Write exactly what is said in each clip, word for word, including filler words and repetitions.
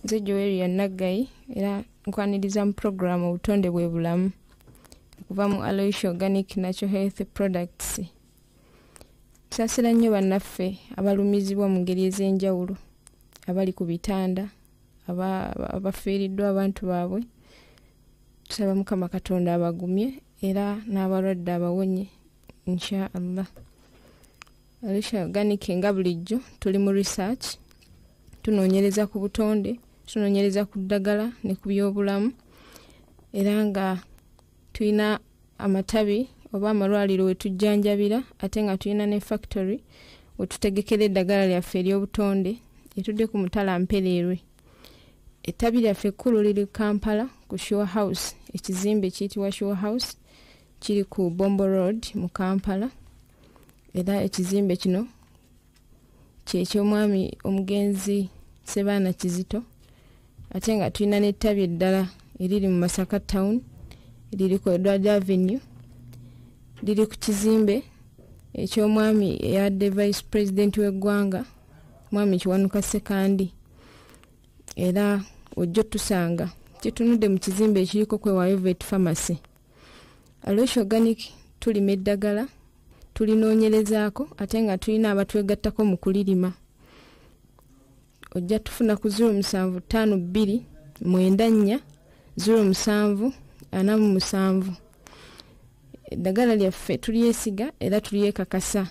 Nze Joel ya Naggayi era nkwaniriza mu program obutonde bwe bulamu okuva mu Aloysia Organic Natural Health Products. Tusasira nnyo bannaffe abalumizibwa mu ngeri ez'enjawulo, abali ku bitanda, abafiiriddwa abantu baabwe. Tusaba Mukama Katonda abagumye era n'abalwadde abawonye insha Allah. Aloysia Organic nga bulijjo tuli mu research, tunoonyereza ku butonde, tunoonyereza ku ddagala ne ku byobulamu, era nga tulina amatabi oba amalwaliro we tujjanjabira ate nga tulina ne factory we tutegekera eddagala lyaffe ery'obutonde etudde ku Mutala Mpereerwe. Ettabi lyaffe ekkulu liri Kampala ku Shore House, ekizimbe kiyitibwa Shore House kiri ku Bombo Road mu Kampala, era ekizimbe kino ky'eky'omwami omugenzi Sebaana Kizito, ate nga tulina n'ettabi eddala eriri mu Masaka Town eriri ku Edward Avenue, liri ku kizimbe eky'omwami eyadde Vice President w'eggwanga mwami Kiwanuka Sekandi, era ojja tusanga kitunudde mu kizimbe ekiriko Kwewaayo Vet Pharmacy. Aloysia Organic tulima eddagala, tulinoonyerezaako ate nga tulina abatwegattako mu kulirima. Ojja tufuna ku zero musanvu ttaano bbiri mwenda nnya zero musanvu ana mu musanvu. Eddagala lyaffe tulyesiga era tulyekakasa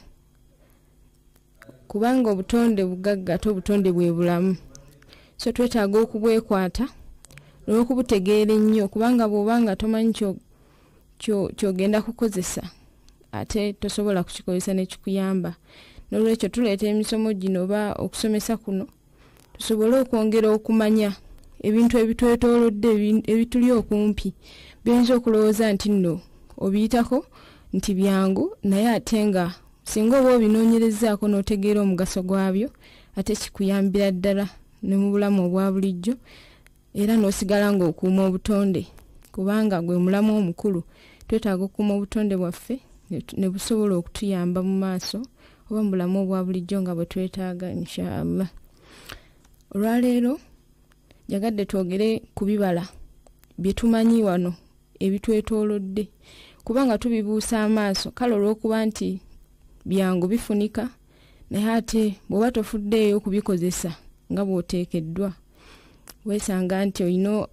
kubanga obutonde bugagga ate obutonde bwe bulamu, so twetaaga okubwekwata n'okubutegeera ennyo kubanga bw'obanga tomanyi ky'ogenda kukozesa ate tosobola kukikozesa ne kikuyamba. N'olwekyo tuleeta emisomo gino oba okusomesa kuno tusobole okwongera okumanya ebintu ebitwetoolodde ebituli okumpi byinza okulowooza nti nno obiyitako nti byangu, naye ate nga singa oba obinoonyerezaako n'otegeera omugaso gwabyo ate kikuyambira ddala ne mu bulamu obwa bulijjo, era n'osigala ng'okuuma obutonde kubanga gwe mulamu omukulu. Twetaaga okukuuma obutonde bwaffe ne busobola okutuyamba mu maaso oba mu bulamu obwa bulijjo nga bwe twetaaga insha Allah. Olwaleero jagadde twogere ku bibala bye tumanyi wano ebitwetoolodde kubanga tubibuusa amaaso, kale olw'okuba nti byangu bifunika naye ate bw'oba tofuddeeyo okubikozesa nga bw'oteekeddwa weesanga nti olina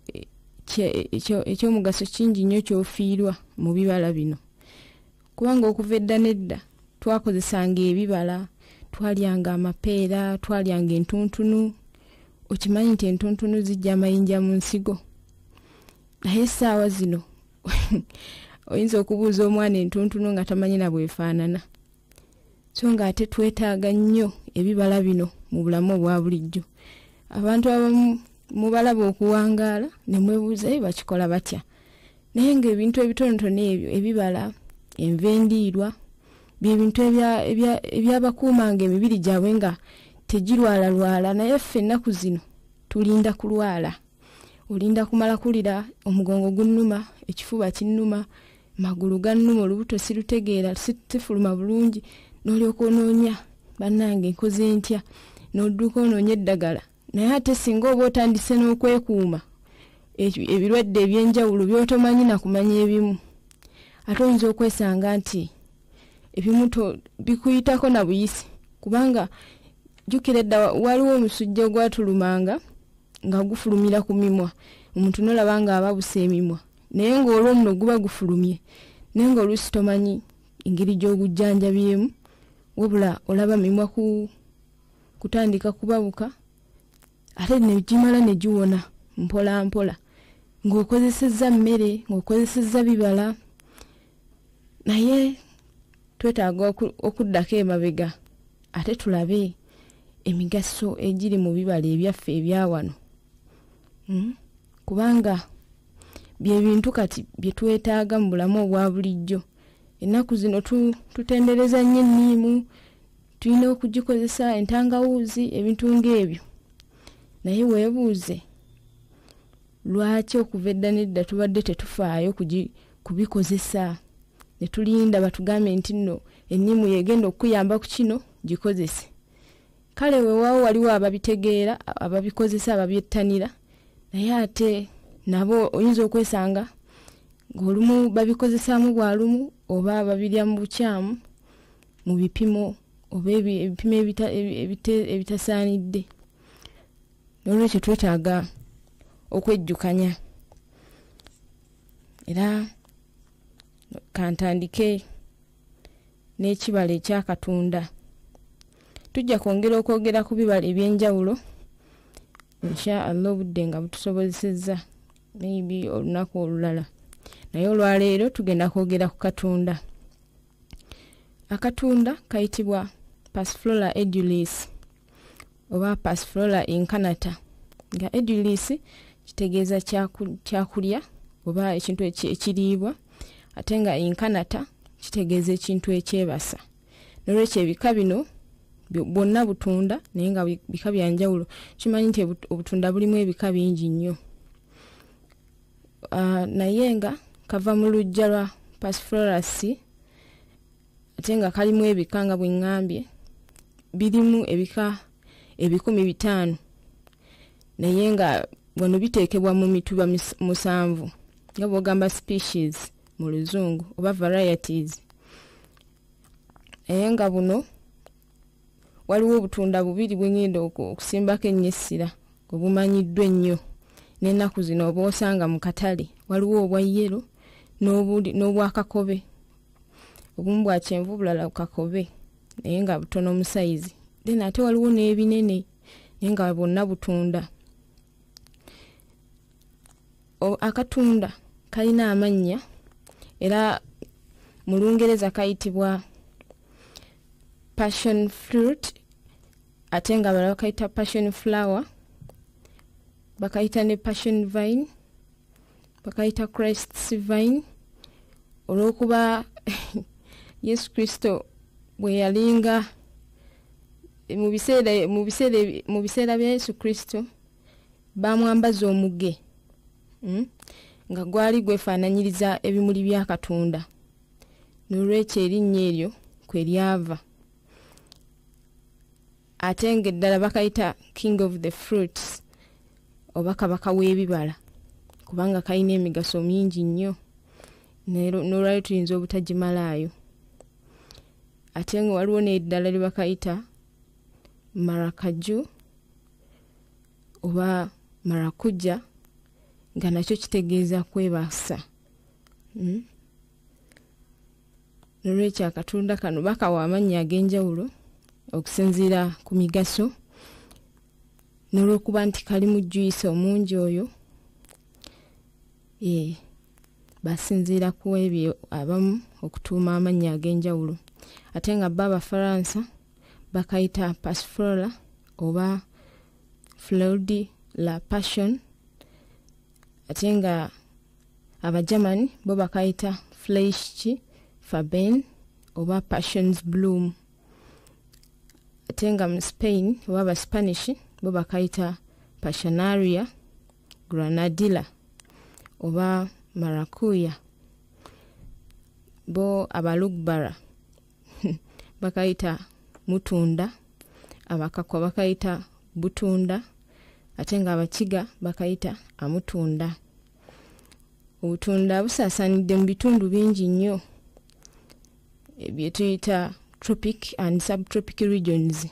ekyomugaso kingi nnyo ky'ofiirwa mu bibala bino. Kubanga okuva edda n'edda twakozesanga ebibala, twalyanga amapeera, twalyanga entuntunu. Okimanyi nti entuntunu zijja amayinja mu nsigo, naye essaawa zino oyinza okubuuza omwana entuntunu nga tamanyi na bwefaanana. So nga ate twetaaga nnyo ebibala bino mu bulamu obwa bulijjo. Abantu abamu mubalaba okuwangaala ne mwebuuza ye bakikola batya, naye ng'ebintu ebitonotono ebyo ebibala, enva endiirwa by'ebintu ebyabakuumanga emibiri gyabwe nga tegirwalalwala, naye ffe ennaku zino tulinda kulwala. Olinda kumala kulira omugongo gunnuma, ekifuba kinnuma, magulu gannuma, olubuto sirutegeera, sifuluma bulungi, n'olyoka onoonya bannange nkoze ntya, n'odduka onoonya eddagala. Naye ate singa oba otandise n'okwekuuma ebirwadde eby'enjawulo by'otomanyi na kumanya ebimu, ate oyinza okwesanga nti ebimu bikuyitako na buyisi kubanga jjukira edda waliwo omusujja ogwatulumanga nga gufulumira ku mimwa, omuntu n'olaba nga ababusa emimwa, naye ng'olwo muno guba gufulumye, naye ng'oluusi tomanyi engeri gy'ogujjanjabyemu, wabula olaba mimwa ku kutandika kubabuka ate ne gimala ne giwona mpola mpola ng'okozesezza mmere, ng'okozesezza bibala. Naye twetaaga okuddako emabega ate tulabe emigaso egiri mu bibala ebyaffe ebya wano, hmm? kubanga bye bintu kati bye twetaaga mu bulamu obwa bulijjo. Ennaku zino tutendereza nnyo enniimu, tulina okugikozesa entangawuuzi, ebintu ng'ebyo, naye weebuuze lwaki okuva edda n'edda tubadde tetufaayo kubikozesa ne tulinda batugambe nti nno enniimu yegenda okuyamba ku kino gikozese. kale weewaawo waliwo ababitegeera ababikozesa ababyettanira naye ate nabo oyinza okwesanga ng'olumu babikozesaamu bwalumu oba babirya mu bukyamu mu bipimo oba ebipimo ebitasaanidde. N'olwekyo twetaaga okwejjukanya era kantandike n'ekibala ekya Katonda. Tujja kwongera okwogera ku bibala ebyenjawulo insha Allah obudde nga butusobozesezza maybe olunaku olulala, naye olwaleero tugenda kwogera ku katunda. Akatunda kayitibwa Passiflora edulis oba Passiflora incarnata, nga edulis kitegeeza kyakulya oba ekintu ekiriibwa, ate nga incarnata kitegeeza ekintu ekyebasa. N'olwekyo ebika bino bwonna butunda naye nga bika bya njawulo. Kimanyi nti obutunda bulimu ebika bingi nnyo. Uh, naye nga kava mu luggya lwa Passiflorus ate nga kalimu ebika nga bwe ŋŋambye birimu ebika ebikumi bitaano naye nga wano biteekebwa mu mituba musanvu nga bw'ogamba species mu luzungu oba varieties. Naye nga buno waliwo obutunda bubiri bwe ngenda okusimbako ennyessira obumanyiddwa ennyo n'ennaku zino oba osanga mu katale. Waliwo obwa yero n'obwa kakobe, obumu bwa kyenvu bulala kakobe naye nga butono mu sayizi. Then ate waliwo n'ebinene naye nga bwonna butunda. Akatunda kalina amannya era mu Lungereza kayitibwa passion fruit ate nga balala bakayita passion flower, bakayita ne passion vine, bakayita Christ's vine olw'okuba Yesu Kristo bwe yalinga mu biseera mu biseera mu biseera bya Yesu Kristo bamwambaza omuge mm? nga gwali gwefaananyiriza ebimuli bya Katonda. N'olwekyo erinnya eryo kwe lyava. Ate ng'eddala bakayita king of the fruits oba kabaka w'ebibala kubanga kalina emigaso mingi nnyo n'olwaliro tuyinza obutagimalaayo. Ate nga waliwo n'eddala lye bakayita marakaju oba marakuja nga nakyo kitegeeza kwebasa. Mm? N'olwekyo akatunda kano bakawa amannya ag'enjawulo okusinziira ku migaso n'olw'okuba nti kali mu juice omungi oyo e, basinziira ku ebyo abamu okutuuma amannya ag'enjawulo. Ate nga baba Faransa bakayita Passiflora oba Fleur de la Passion, ate nga Abagermani bo bakayita Fleisch Farben oba Passion's Bloom. Ate nga mu Spain oba ba Spanish bo bakayita Passionaria Granadilla oba Maracuya. Bo Abalugbara bakayita mutunda, Abakakwa bakayita butunda, ate nga Abakiga bakayita amutunda. Obutunda busaasaanidde mu bitundu bingi nnyo bye tuyita tropic and subtropic regions.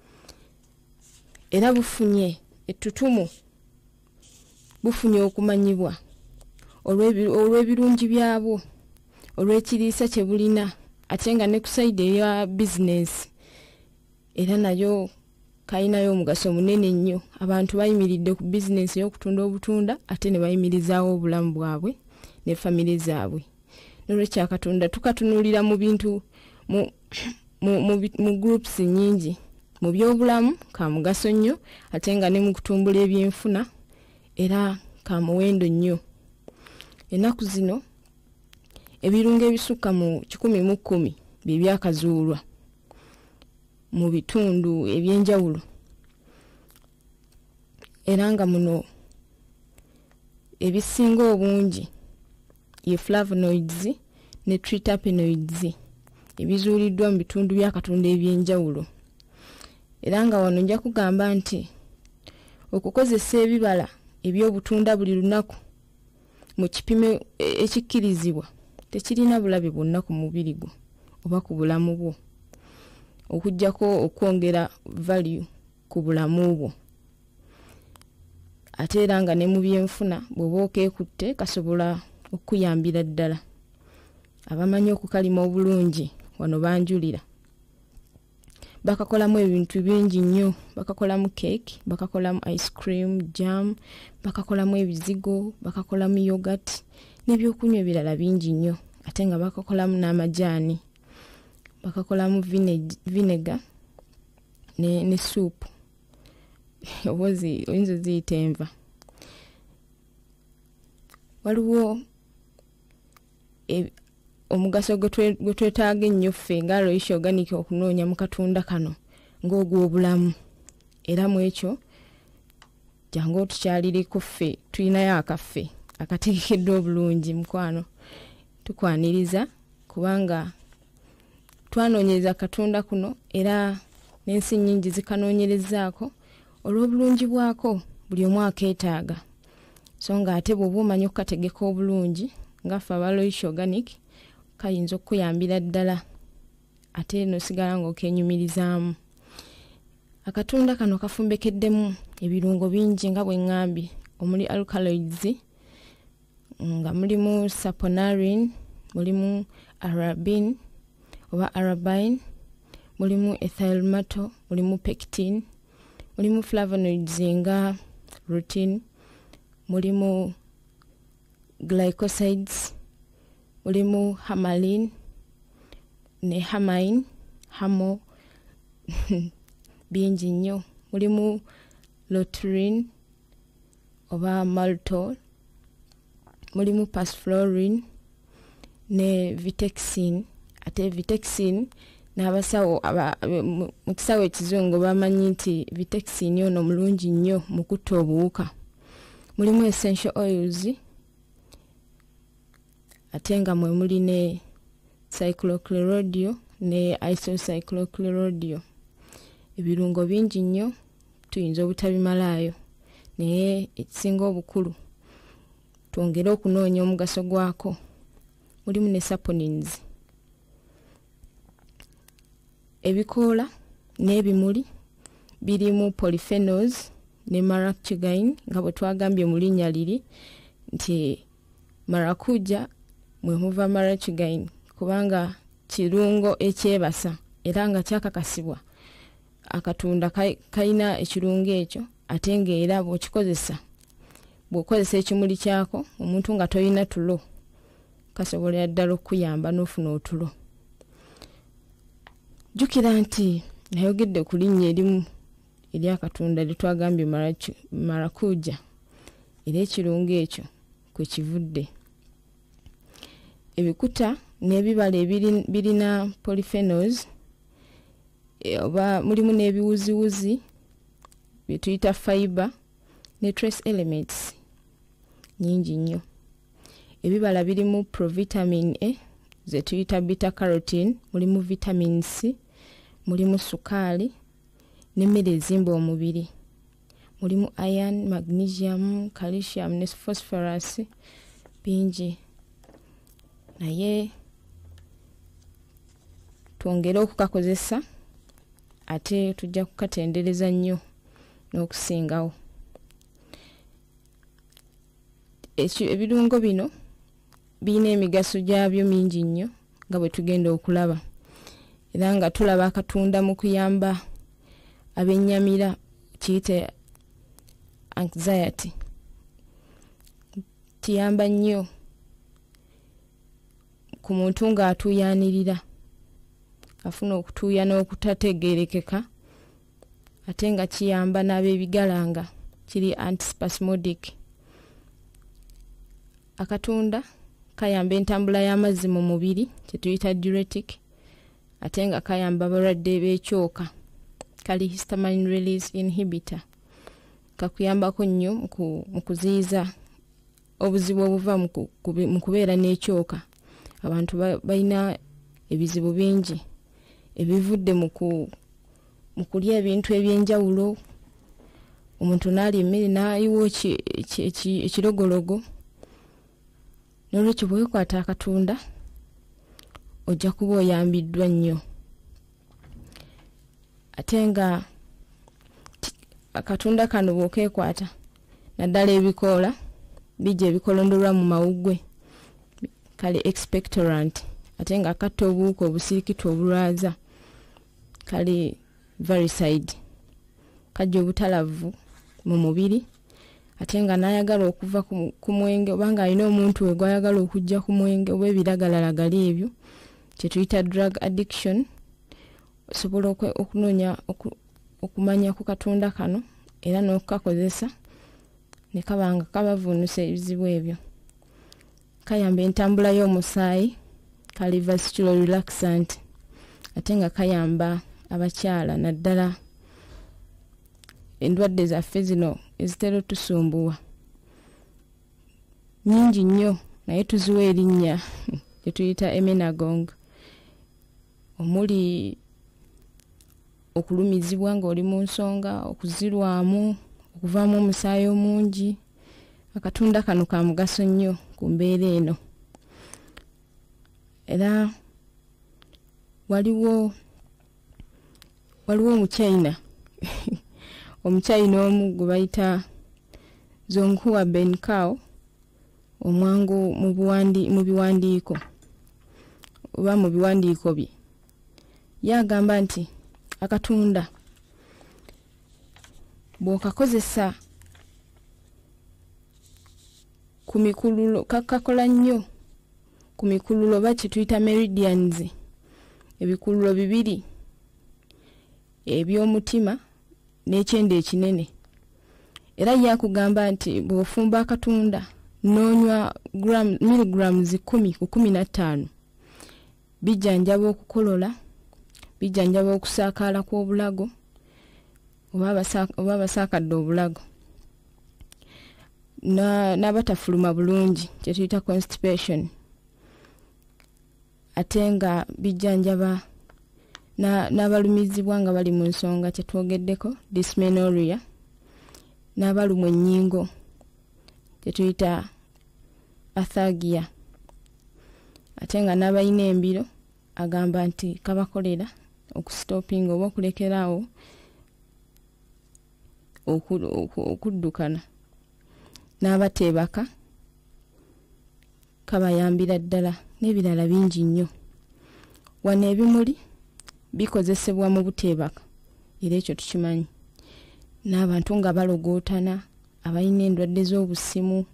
Era bufunye ettutumu bufunye okumanyibwa olw'ebirungi byabwo, olw'ekiriisa kye bulina, ate nga ne ku sayidi eya business era nayo kalinayo omugaso munene nnyo. Abantu bayimiridde ku business y'okutunda obutunda ate ne bayimirizaawo obulamu bwabwe ne family zaabwe. N'olwekyo akatunda tukatunuulira mu bintu mu, mu, mu, mu groups nyingi. Mu by'obulamu ka mugaso nnyo ate nga ne mu kutumbula ebyenfuna era ka muwendo nnyo. Ennaku zino ebirungo ebisukka mu kikumi mu kkumi bye byakazuulwa mu bitundu ebyenjawulo era nga muno ebisinga obungi ye flavonoids ne triterpenoids ebizuuliddwa mu bitundu bya Katonda ebyenjawulo. era nga wano nja kugamba nti okukozesa ebibala eby'obutunda buli lunaku mu kipimo ekikkirizibwa tekirina bulabe bwonna ku mubiri gwo oba ku bulamu bwo okujjako okwongera value ku bulamu bwo. Ate era nga ne mu byenfuna bw'oba okeekutte kasobola okuyambira ddala. Abamanyi okukalima obulungi wano banjulira. Bakakolamu ebintu bingi nnyo, bakakolamu cake, bakakolamu ice cream, jam, bakakolamu ebizigo, bakakolamu yogurt n'ebyokunywa ebirala bingi nnyo. Ate nga bakakolamu n'amajaani, bakakolamu vinegar ne, ne soup. Obozi oyinza ziyita enva. Waliwo e, omugaso gwe twetaaga ennyo ffe nga Aloysius Organic okunoonya mu katunda kano ng'ogw'obulamu. Era mu ekyo jangu otukyalireko ffe tulinayo akaffe akategekeddwa obulungi mukwano. Tukwaniriza kubanga twanoonyereza katunda kuno era n'ensi nnyingi zikanoonyerezaako olw'obulungi bwako buli omu akeetaaga. So nga ate bw'oba omanyi okukategeka obulungi nga ffe aba Aloysius Organic kayinza okukuyambira ddala ate n'osigala ng'okenyumirizaamu. Akatunda kano kafumbekeddemu ebirungo bingi nga bwe ŋŋambye omuli alkaloids nga mulimu saponarin, mulimu arabin oba arabine, mulimu ethyl maltol, mulimu pectin, mulimu flavonoids nga rutin, mulimu glycosides, mulimu hamalin ne hamine, hamo bingi nnyo, mulimu lotrin oba maltol, mulimu pasflorin ne vitexin. Ate vitexin n'abasawo mu kisawo ekizungu bamanyi nti vitexin ono mulungi nnyo mu kutta obuwuka. Mulimu essential oils ate nga mwe muli ne cyclochlorodio ne isocyclochlorodio. Ebirungo bingi nnyo tuyinza obutabimalayo naye ekisinga obukulu twongere okunoonya omugaso gwako. Mulimu ne saponins. Ebikoola n'ebimuli birimu polyphenols ne maracugine nga bwe twagambye mu linnya liri nti maracuja mwe muva maracugine kubanga kirungo ekyebasa era nga kyakakasibwa akatunda kayina ekirungo ekyo ate ng'era bw'okikozesa bw'okozesa ekimuli kyako omuntu nga toyina tulo kasobolera ddala okuyamba n'ofuna otulo. Jjukira nti nayogedde ku linnya erimu eri akatunda lye twagambye maracuja era ekirungo ekyo kwe kivudde. Ebikuta n'ebibala birina polyphenols oba mulimu n'ebiwuziwuzi bye tuyita fiber ne trace elements nyingi nnyo. Ebibala birimu provitamin A ze tuyita beta carotene, mulimu vitamin C, mulimu sukaali n'emmere ezimba omubiri, mulimu iron, magnesium, calcium ne phosphorus bingi. Naye twongere okukakozesa ate tujja kukatendereza nnyo n'okusingawo. Ebirungo bino birina emigaso gyabyo mingi nnyo nga bwe tugenda okulaba era nga tulaba akatunda mu kuyamba abennyamira kiyite anxiety. Kiyamba nnyo ku muntu ng'atuuyanirira afuna okutuuya n'okutategeerekeka ate nga kiyamba n'ab'ebigalanga kiri antispasmodic. Akatunda kayamba entambula y'amazzi mu mubiri kye tuyita diuretic ate nga kayamba abalwadde b'ekyoka kali histamine release inhibitor. Kakuyambako nnyo mu kuziyiza obuzibu obuva mu kubeera n'ekyoka. Abantu balina ebizibu bingi ebivudde mu kulya ebintu ebyenjawulo omuntu n'alya emmere n'ayiwa ekirogologo. N'olwekyo bw'okwata akatunda ojja kuba oyambiddwa nnyo. Ate nga akatunda kano bw'okeekwata naddala ebikoola bijja ebikolondolwa mu mawuggwe kale expectorant, ate nga katta obuwuka obusirikiti obulwaza kale varicide, kajja obutalavu mu mubiri. Ate nga n'ayagala okuva ku mwenge oba ng'alina omuntu we gw'ayagala okujja ku mwenge oba ebiragalalagala ebyo kye tuyita drug addiction, osobola okunoonya okumanya ku katunda kano era n'okukakozesa ne kaba nga kabavuunusa ebizibu ebyo. Kayamba entambula y'omusaayi, kali vascular relaxant, ate nga kayamba abakyala naddala endwadde zaffe zino ezitera otusumbuwa nnyingi nnyo naye tuziwa erinnya lye tuyita emenagong, omuli okulumizibwa ng'oli mu nsonga, okuzirwamu, okuvaamu omusaayi omungi. Akatunda kano ka mugaso nnyo ku mbeera eno. Era waliwo waliwo omuchina omuchina omu gwe bayita Zonghua Benkao, omwangu mu buwandi mu biwandiiko oba mu biwandiiko bye yagamba nti akatunda bw'okakozesa ku mikululo kakakola nnyo ku mikululo oba kye tuyita meridians, ebikululo bibiri eby'omutima n'ekyenda ekinene. Era yakugamba nti bw'ofumba akatunda n'onywa gram milligrams kumi ku kumi na ttaano bijjanjaba okukolola, bijjanjaba okusaakaala kw'obulago oba abasaakadde obulago n'abatafuluma bulungi kye tuyita constipation. Ate nga bijjanjaba n'abalumizibwa nga bali mu nsonga kye twogeddeko dysmenorrhea, n'abalumwa ennyingo kye tuyita aphagia. Ate nga n'abalina embiro agamba nti kabakolera okusitopinga oba okulekeraawo okuddukana. N'abateebaka kabayambira ddala, n'ebirala bingi nnyo. Wano ebimuli bikozesebwa mu buteebaka era ekyo tukimanyi. N'abantu nga balogootana, abalina endwadde z'obusimu,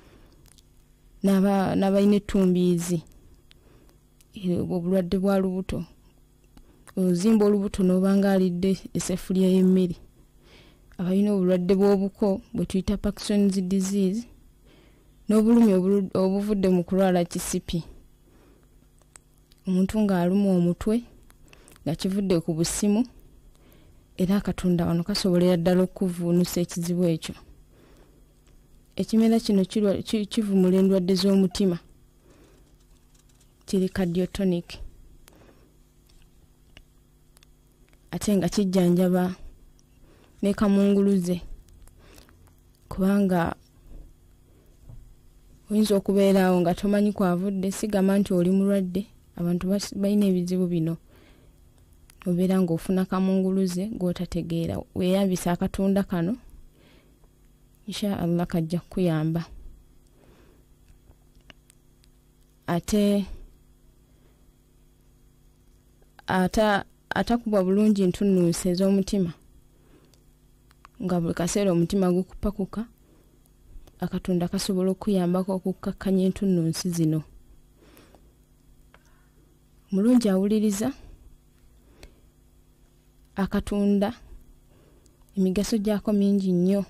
n'abalina ettumbiizi, obulwadde bwa lubuto, ozimba olubuto n'obanga alidde esefulya y'emmere, abalina obulwadde bw'obuko bwe tuyita Parkinson's disease, n'obulumi obuvudde mu kulwala kisipi, omuntu ng'alumwa omutwe nga kivudde ku busimu, era akatunda wano kasobolera ddala okuvuunusa ekizibu ekyo. Ekimera kino kivumula endwadde z'omutima, kiri cardiotonic, ate nga kijjanjaba ne kamunguluze, kubanga oyinza okubeeraawo nga tomanyi kwavudde, sigamba nti oli mulwadde. Abantu balina ebizibu bino, obeera ng'ofuna kamunguluze gw'otategeera. Weeyambisa akatunda kano, insha Allah kajja kukuyamba. Ate ata atakuba bulungi ntunnunsi ez'omutima, nga buli kaseera omutima gukupakuka, akatunda kasobola okuyambako okukkakkanya entunnunsi zino. Mulungi awuliriza akatunda emigaso gyako mingi nnyo,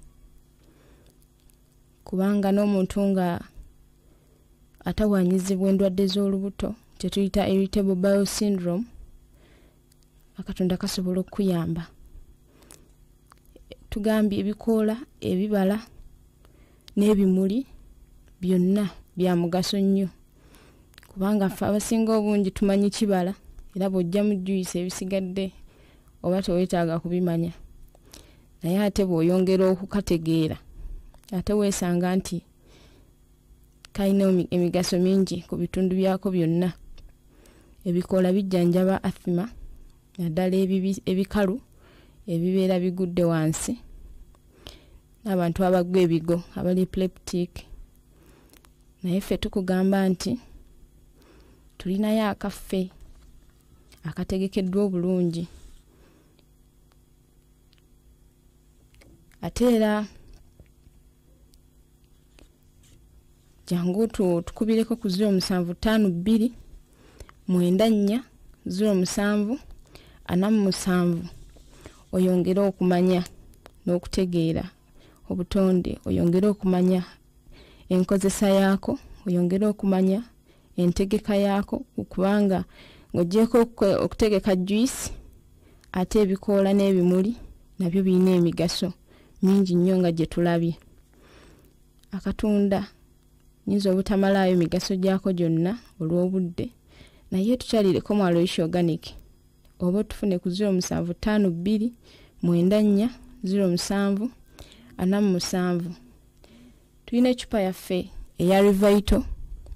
kubanga n'omuntu nga atawaanyizibwa endwadde z'olubuto kye tuyita irritable bowel syndrome, akatunda kasobola okuyamba. Tugambye ebikoola, ebibala n'ebimuli byonna bya mugaso nnyo, kubanga ffe abasinga obungi tumanyi kibala era bw'ojja mu juice ebisigadde oba tewetaaga kubimanya naye ate bw'oyongera okukategeera ate weesanga nti kalina emigaso mingi ku bitundu byako byonna. Ebikoola bijjanjaba asthma naddala ebikalu ebibeera bigudde wansi n'abantu abagwa ebigo abali epileptic. Naye ffe tukugamba nti tulinayo akaffe akategekeddwa obulungi. Ate era jangu tukubireko ku zero musanvu ttaano bbiri mwenda nnya zero musanvu ana mu musanvu oyongere okumanya n'okutegeera obutonde, oyongere okumanya enkozesa yaako, oyongere okumanya entegeka yaako, kubanga ng'ogyeko okutegeka juice ate ebikoola n'ebimuli nabyo birina emigaso mingi nnyo nga gye tulabye. Akatunda nyinza obutamalayo emigaso gyako gyonna olw'obudde, naye tukyalireko mu Aloysia Organic. Oba tufune ku zero musanvu ttaano bbiri mwenda nnya zero musanvu ana mu musanvu. Tulina ecupa yaffe eya Revito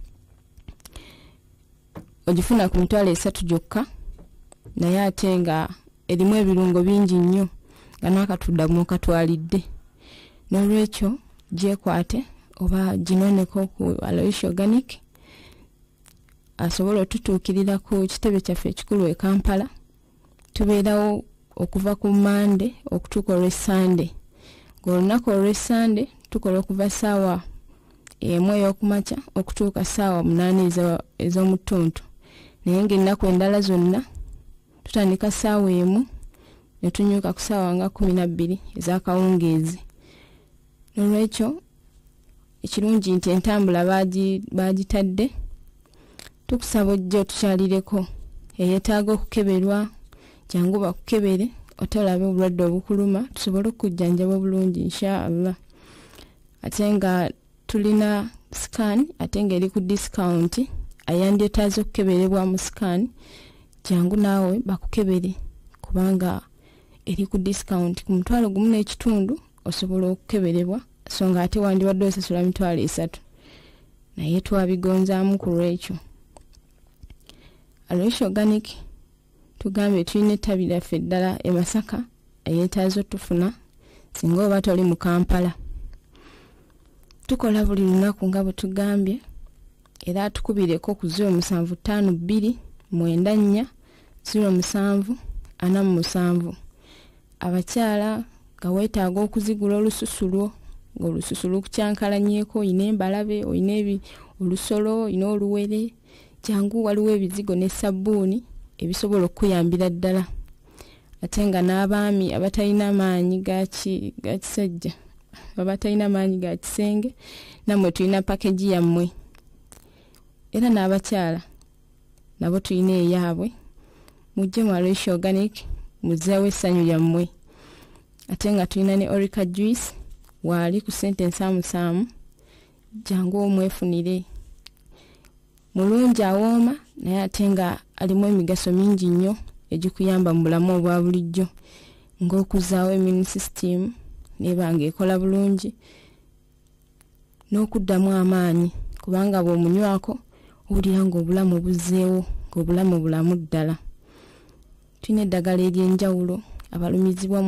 ogifuna ku mitwalo esatu gyokka, naye ate nga erimu ebirungo bingi nnyo nga n'akatunda mw'okatwalidde. N'olwekyo gyekwate oba ginoneko ku Aloysia Organic asobola otutuukirira ku kitebe kyaffe ekikulu e Kampala. Tubeerawo okuva ku Mande okutuuka olw'Essande. Ng'olunaku olw'Essande tukola okuva ssaawa emu ey'okumakya okutuuka ssaawa munaana ez'omu ttuntu, naye ng'ennaku endala zonna tutandika ssaawa emu ne tunyuka ku ssaawa nga kkumi na bbiri ez'akawungeezi. N'olwekyo ekirungi nti entambula baagitadde, tukusaba ojja otukyalireko. Eyeetaaga okukeberwa jangu bakukebere ate olabe obulwadde obukuluma tusobole okujjanjaba obulungi inshallah. Ate nga tulina scan ate nga eri ku discount, ayandyetaaze okukeberebwa mu scan jangu naawe bakukebere kubanga eri ku discount. Ku mutwalo gumu n'ekitundu osobola okukeberebwa, so nga ate wandibadde osasula mitwalo esatu, naye twabigonzaamu ku lwekyo. Aloysia Organic tugambye tulina ettabi lyaffe eddala e Masaka eyeetaaze otufuna singa oba toli mu Kampala. Tukola buli lunaku nga bwe tugambye, era tukubireko ku zero musanvu ttaano bbiri mwenda nnya zero musanvu ana mu musanvu. Abakyala nga weetaaga okuzigula olususu lwo, ng'olususu lukukyankalanyeeko, oyina embalabe, oyina olusolo, oyina oluwere, jangu waliwo ebizigo ne sabbuuni ebisobola okuyambira ddala. Ate nga n'abaami abatalina maanyi ga kisajja, abatalina maanyi ga kisenge, nammwe tulina pakeji yammwe. Era n'abakyala nabo tulina eyaabwe. Mujje mu Aloysia Organic muzzeewo essanyu lyammwe. Ate nga tulina ne Orica juice waali ku ssente ensaamusaamu, jangu omwefunire. Mulungi awooma naye ate nga alimu emigaso mingi nnyo egikuyamba mu bulamu obwa bulijjo, ng'okuzaawo immune system n'eba ng'ekola bulungi, n'okuddamu amaanyi, kubanga bw'omunywako owulira ng'obulamu buzzeewo, ng'obulamu bulamu ddala. Tulina eddagala ery'enjawulo, abalumizibwa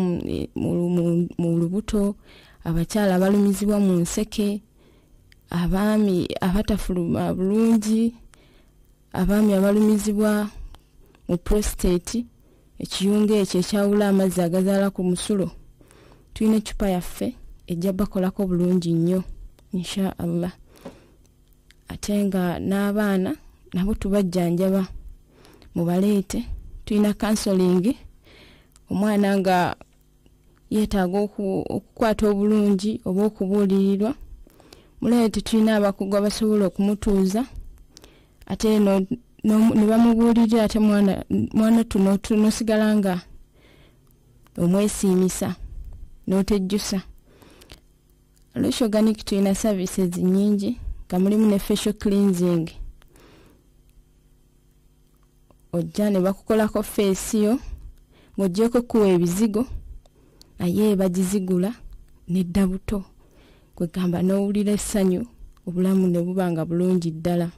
mu lubuto, abakyala abalumizibwa mu nseke, abaami abatafuluma bulungi, abaami abalumizibwa mu prostate, ekiyungu ekyo ekyawula amazzi agazaala ku musulo. Tulina ecupa yaffe ejja bakolako bulungi nnyo inshallah. Ate nga n'abaana nabo tubajjanjaba mubaleete. Tulina counseling, omwana nga yeetaaga okukwata obulungi oba okubuulirirwa, muleete tulina abakugu abasobola okumutuuza ate no ne bamubuulirira ate mwana mwana tuno tunosigala nga omwesiimisa n'otejjusa. Aloysia Organic tulina services nnyingi nga mulimu ne facial cleansing. Ojja ne bakukolako face yo ng'oggyeko kuwa ebizigo naye bagizigula nedda buto kwegamba n'owulira essanyu obulamu ne buba nga bulungi ddala.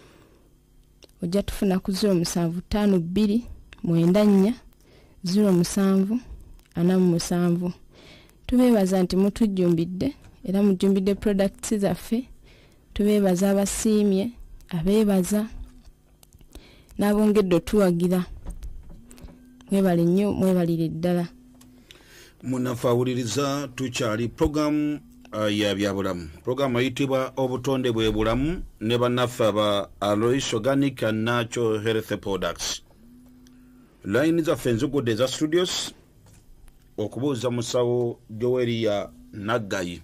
Ojja tufuna ku ziro musanvu ttaano bbiri mwenda nnya ziro musanvu ana mu musanvu. Tubeebaza nti mutujjumbidde era mujjumbidde products zaffe. Tubeebaza abasiimye abeebaza n'abongedde otuwagira. Mwebale nnyo mwebalire ddala. Munafa awuliriza tukyali program uh, ya byabulamu. Program ayitibwa obutonde bwe bulamu ne bannaffe aba Alois Organic and Natural Health Products. Line zaffe enzugudde za studios okubuuza musawo Joel ya Naggayi.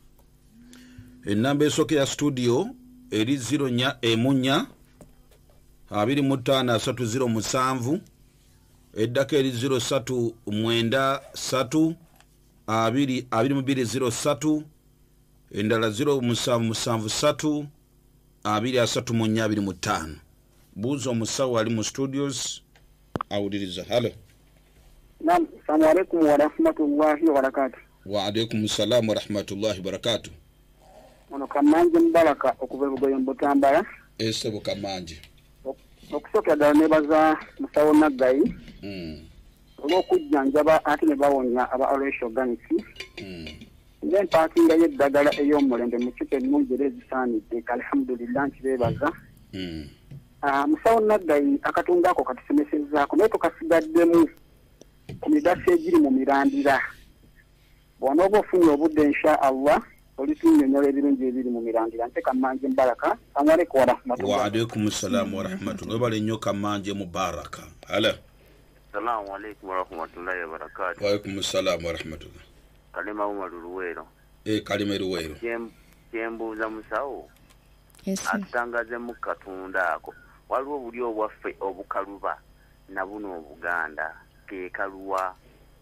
Enamba esooka ya studio eri ziro nya emunya abiri mu ttaano asatu ziro musanvu. Eddaka eri ziro satu mwenda satu abiri abiri mu bbiri ziro satu endala ziro musanvu musanvu satu abiri asatu mu nnya abiri mu ttaano. Buuza omusawo ali mu studios awuliriza. Hello. Naam, assalamu alaykum wa rahmatullahi wa barakatuh. Wa alaykum assalam wa rahmatullahi wa barakatuh. Ono Kamanje Mbaraka okuva Bugoye Mbutambala. Ese Bukamanje. Okusooka ddala nebaza musawo Naggayi. Mm. Olw'okujjanjaba ate ne bawonya aba Alois Organic. Mm. N'empaakinga y'eddagala ey'omulembe mu kipe ennungi era ezisaanidde alhamdulillah nkibeebaza. Mm. Ah, musawo Naggayi akatundu ako katusomesezzaako naye tukasigaddemu ku migaso egiri mu mirandira. Bw'onooba ofunye obudde insha Allah olitunyonnyola ebirungi ebiri mu mirandira. Nte Kamanje Mbaraka. Assalamu alaykum wa rahmatullahi. Wa alaykum assalam wa rahmatullahi. Bale nnyo Kamanje Mubaraka. Hello. Assalamu alaykum wa rahmatullahi wa barakatuh. Wa alaykum assalam wa rahmatullahi. Kalima Umaru Luwero. Eh, Kalima Luwero. Kyembuuza musawo. Yes. Atutangaze mu katunda ako. Waliwo buli obwaffe obukaluba na buno Obuganda ke kaluwa.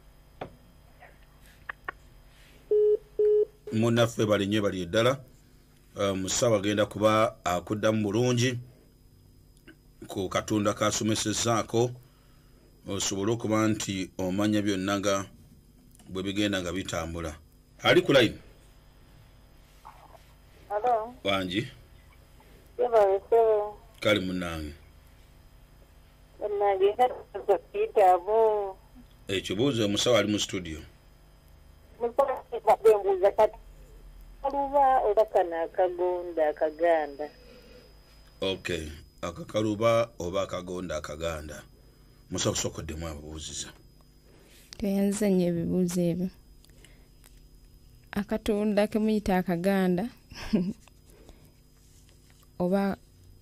Munaffe bali nnyo bali ddala. Uh, musawo agenda kuba akuddamu bulungi ku katunda kasomesezzaako osobole okuba nti omanya byonna nga bwe bigenda nga bitambula. Ali ku line? Hello. Wangi? Yebawesewo. Kali munnange. Munnange kati kitabo. Ekibuuzo omusawo ali mu studio. Mbuuza kati kaluba oba kana akagonda akaganda. Okay, akakaluba oba akagonda akaganda. Musawo sokoddemu ababuuziza. Teyanza nnyo ebibuuzo ebyo. Akatunda ke muyita akaganda oba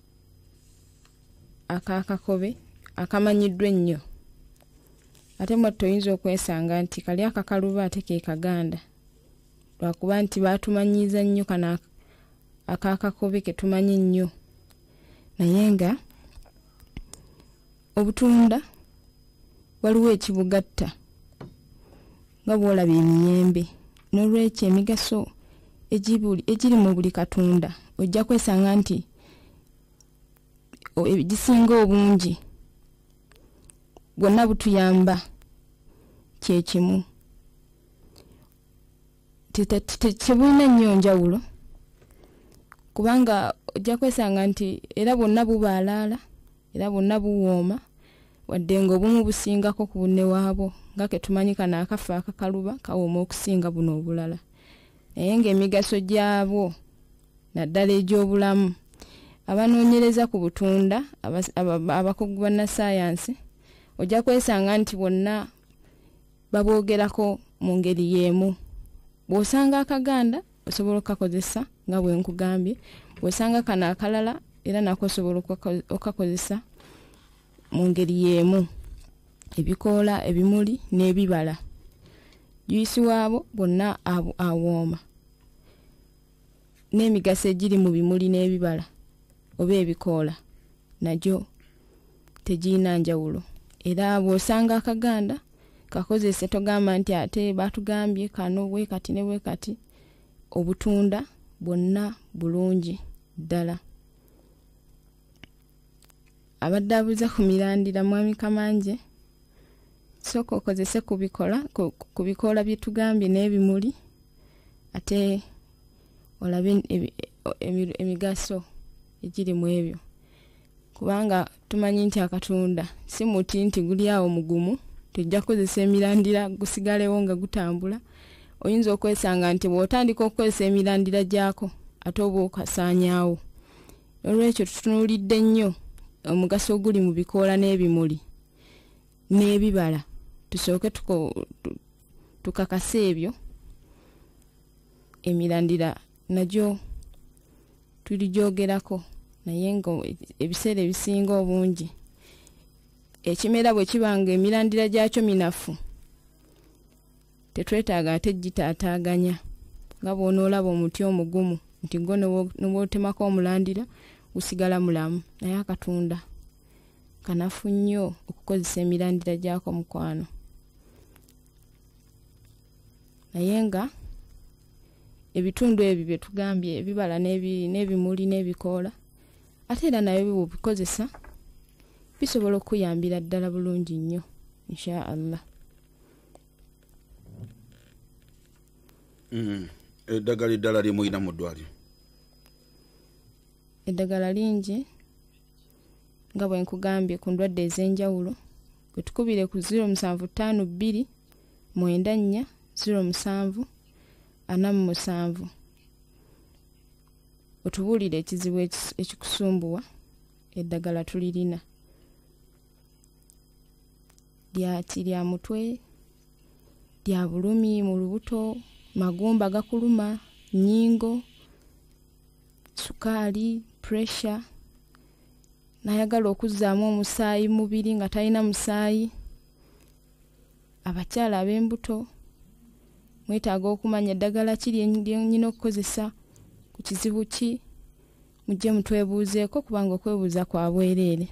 akakakobe akamanyiddwa ennyo. Ate mwe toyinza okwesanga nti kali akakaluba ate ke kaganda. Lwakuba nti baatumanyiiza nnyo kana akakakobe ke tumanyi nnyo. Naye nga obutunda waliwo ekibugatta nga bw'olaba emiyembe. N'olwekyo emigaso egiri mu buli katunda ojja kwesanga nti egisinga obungi bwonna butuyamba kye kimu. Tebulina nnyo njawulo kubanga ojja kwesanga nti era bwonna bubaalaala era bwonna buwooma wadde ng'obumu busingako ku bunne waabwo nga ke tumanyi kana akafa akakaluba kawooma okusinga buno obulala. Naye ng'emigaso gyabwo naddala egy'obulamu abanoonyereza ku butunda abakugu bannassaayansi ojja kwesanga nti bonna baboogerako mu ngeri y'emu. Bw'osanga akaganda osobola okukakozesa nga bwe nkugambye. Bw'osanga kano akalala era nako osobola okukakozesa mu ngeri y'emu. Ebikoola, ebimuli n'ebibala. Juyisi waabo bonna awooma. N'emigaso egiri mu bimuli n'ebibala oba ebikoola nagyo tegirina njawulo. Era bw'osanga akaganda kakozese togamba nti ate batugambye kano bwe kati ne bwe kati. Obutunda bwonna bulungi ddala. Abadde abuuza ku mirandira mwami Kamanje sooka okozese kubikola ku, ku bikoola bye tugambye n'ebimuli ate olabe emigaso egiri mu ebyo kubanga tumanyi nti akatunda si muti nti guli awo mugumu tujja kukozesa emirandira gusigalewo nga gutambula. Oyinza okwesanga nti bw'otandika okukozesa emirandira gyako ate oba okasaanyaawo. Olwekyo tutunuulidde nnyo omugaso oguli mu bikoola n'ebimuli n'ebibala tusooke tukakasa ebyo. Emirandira nagyo tulijoogerako naye nga ebiseera ebisinga obungi ekimera bwe kibanga emirandira gyakyo minafu tetwetaaga ate gitaataaganya nga bw'onoolaba omuti omugumu nti gwo n'obwotemako omulandira gusigala mulamu naye akatunda kanafu nnyo okukozesa emirandira gyako mukwano. Naye nga ebitundu ebyo bye tugambye ebibala n'ebimuli n'ebikoola ate era nayo bw'obikozesa bisobola okuyambira ddala bulungi nnyo insha Allah. Mm. Eddagala eddala lyemuyina mu ddwaliro? Eddagala lingi nga bwe nkugambye ku ndwadde ez'enjawulo gwe tukubire ku ziro musanvu ttaano bbiri mwenda nnya ziro musanvu ana mu musanvu otubuulire ekizibu ekikusumbuwa eddagala tulirina lyati lya mutwe lya bulumi mu lubuto magumba gakuluma nnyingo sukaali pressure nayagala okuzzaamu omusaayi mubiri nga talina musaayi abakyala ab'embuto mwetaaga okumanya eddagala ki lyennyina okukozesa ku kizibu ki mujje mutwebuuzeeko kubanga okwebuuza kwa bwereere.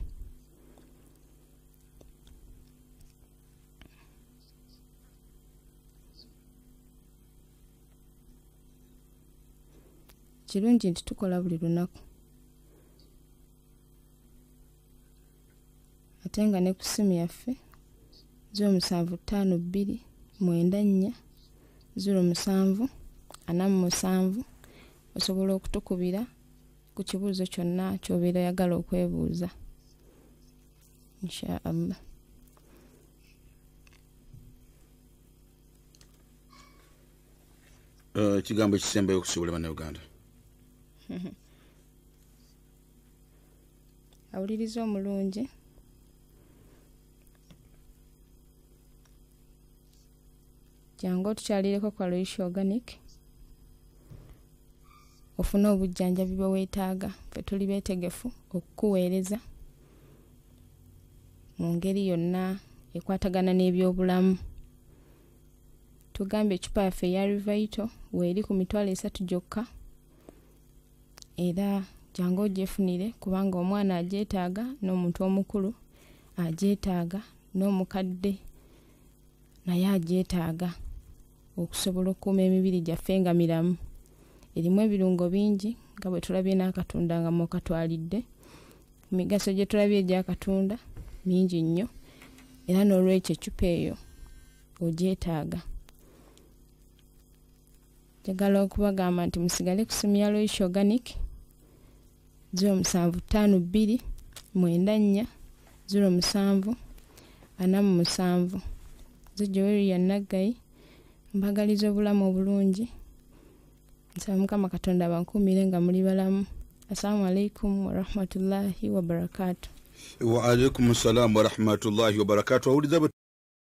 Kirungi nti tukola buli lunaku ate nga ne ku ssimu yaffe ziro musanvu ttaano bbiri mwenda nnya ziro musanvu ana mu musanvu osobola okutukubira ku kibuuzo kyonna ky'obeera oyagala okwebuuza insha Allah. Ekigambo uh, ekisembayo okusiibula bannayuganda? Awuliriza omulungi jangu otukyalireko kwa Loish Organic ofuna obujjanjabi bwe weetaaga ffe tuli beetegefu okukuweereza mu ngeri yonna ekwatagana n'ebyobulamu. Tugambye ecupa yaffe eya Revito weeri ku mitwalo esatu gyokka era jangu ogyefunire kubanga omwana agyetaaga n'omuntu omukulu agyetaaga n'omukadde naye agyetaaga okusobola okukuuma emibiri gyaffe nga miramu. Erimu ebirungo bingi nga bwe tulabye n'akatunda nga mwokatwalidde. Emigaso gye tulabye egy'akatunda mingi nnyo era n'olwekyo ecupa eyo ogyetaaga. Njagala okubagamba nti musigale ku ssimu ya Loish Organic ziro musanvu ttaano bbiri mwenda nnya ziro musanvu ana mu musanvu. Nze Joeri ya Naggayi mbagaliza obulamu obulungi. Nsaba Mukama Katonda abankuumire nga muli balamu. Assalamu alaikum wa rahmatullahi wa barakatuh. Wa alaikum assalam wa rahmatullahi wa barakatuh.